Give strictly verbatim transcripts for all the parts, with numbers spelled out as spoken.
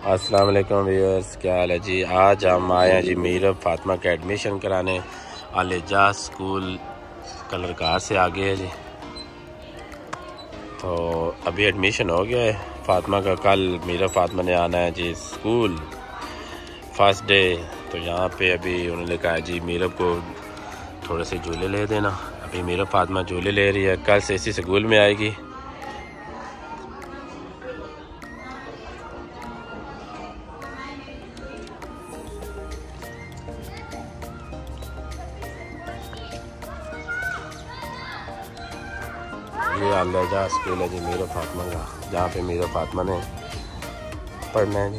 अस्सलाम वालेकुम व्यूअर्स, क्या हाल है जी। आज हम आए हैं जी मीरब फातिमा का एडमिशन कराने। आलेजा स्कूल कलरकार से आगे है जी। तो अभी एडमिशन हो गया है फातिमा का। कल मीरब फातिमा ने आना है जी स्कूल फर्स्ट डे। तो यहाँ पे अभी उन्होंने कहा जी मीरब को थोड़े से झूले ले देना। अभी मीरब फातिमा झूले ले रही है, कल से इसी स्कूल में आएगी। ये आलेजा स्कूल है जी मीरब फातिमा का, जहाँ पे मीरब फातिमा ने पढ़ना है जी।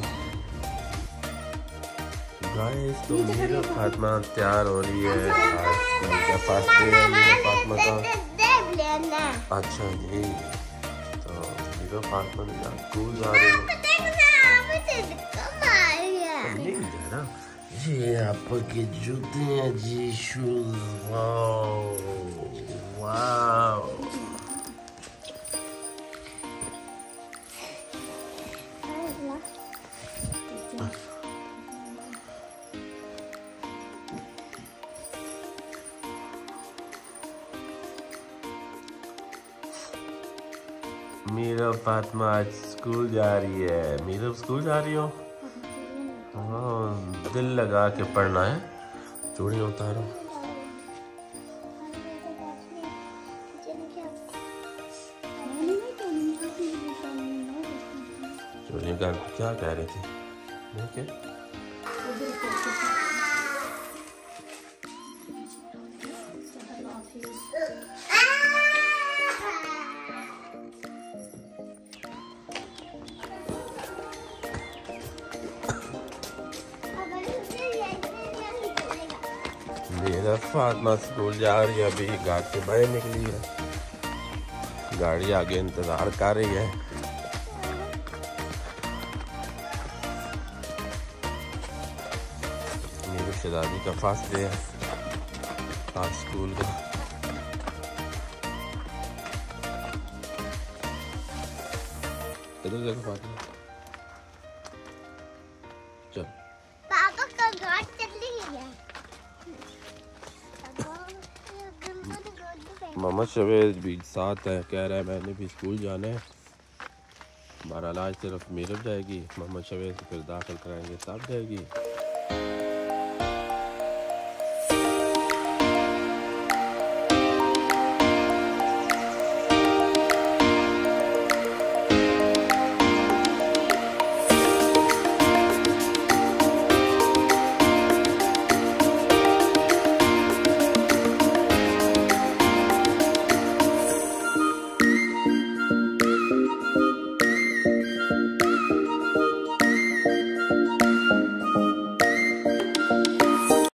गाइस तो मीरब फातिमा तैयार हो रही है, आज स्कूल का फर्स्ट डे है मीरब फातिमा का। अच्छा जी, तो मीरब फातिमा स्कूल जा रही है। नहीं जा रहा, ये आपके जूते हैं जी, shoes. Wow wow, Meerab Fatima आज स्कूल जा रही है। मीरब स्कूल जा रही हो? हाँ, दिल लगा के पढ़ना है। चूड़ी उतारो। चूड़ी का क्या कह रही थी? ठीक है, मीरब फातिमा स्कूल जा रही है। अभी घर से बाहर निकली है, गाड़ी आगे इंतजार कर रही है। मेरी शहजादी का फर्स्ट डे है आज स्कूल का। इधर देखो फातिमा, चल। पापा का गाड़ी चली है। मोहम्मद शवेज भी साथ है, कह रहा है मैंने भी स्कूल जाना है। हमारा इलाज सिर्फ मीरब जाएगी, मोहम्मद शवेज फिर दाखिल कराएंगे तब जाएगी।